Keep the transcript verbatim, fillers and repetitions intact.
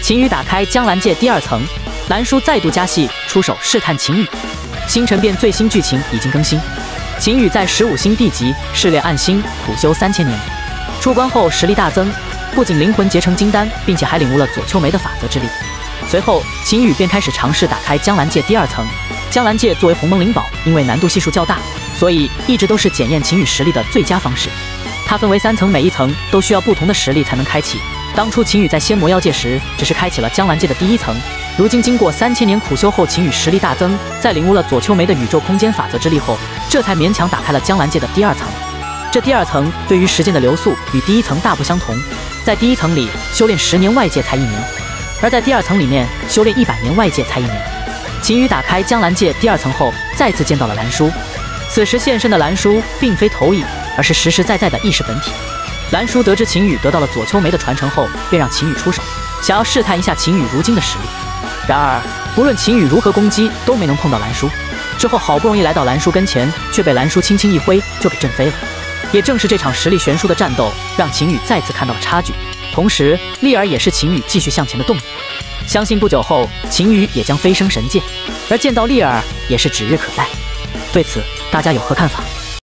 秦羽打开江兰界第二层，兰叔再度加戏，出手试探秦羽。星辰变最新剧情已经更新，秦羽在十五星地级试炼暗星，苦修三千年，出关后实力大增，不仅灵魂结成金丹，并且还领悟了左丘梅的法则之力。随后，秦羽便开始尝试打开江兰界第二层。江兰界作为鸿蒙灵宝，因为难度系数较大，所以一直都是检验秦羽实力的最佳方式。它分为三层，每一层都需要不同的实力才能开启。当初秦羽在仙魔妖界时，只是开启了江兰界的第一层。如今经过三千年苦修后，秦羽实力大增，在领悟了左丘梅的宇宙空间法则之力后，这才勉强打开了江兰界的第二层。这第二层对于时间的流速与第一层大不相同，在第一层里修炼十年外界才一年，而在第二层里面修炼一百年外界才一年。秦羽打开江兰界第二层后，再次见到了兰叔。此时现身的兰叔并非投影，而是实实在在的意识本体。兰叔得知秦羽得到了左丘梅的传承后，便让秦羽出手，想要试探一下秦羽如今的实力。然而，不论秦羽如何攻击，都没能碰到兰叔。之后好不容易来到兰叔跟前，却被兰叔轻轻一挥就给震飞了。也正是这场实力悬殊的战斗，让秦羽再次看到了差距。同时，丽儿也是秦羽继续向前的动力。相信不久后，秦羽也将飞升神界，而见到丽儿也是指日可待。对此，大家有何看法？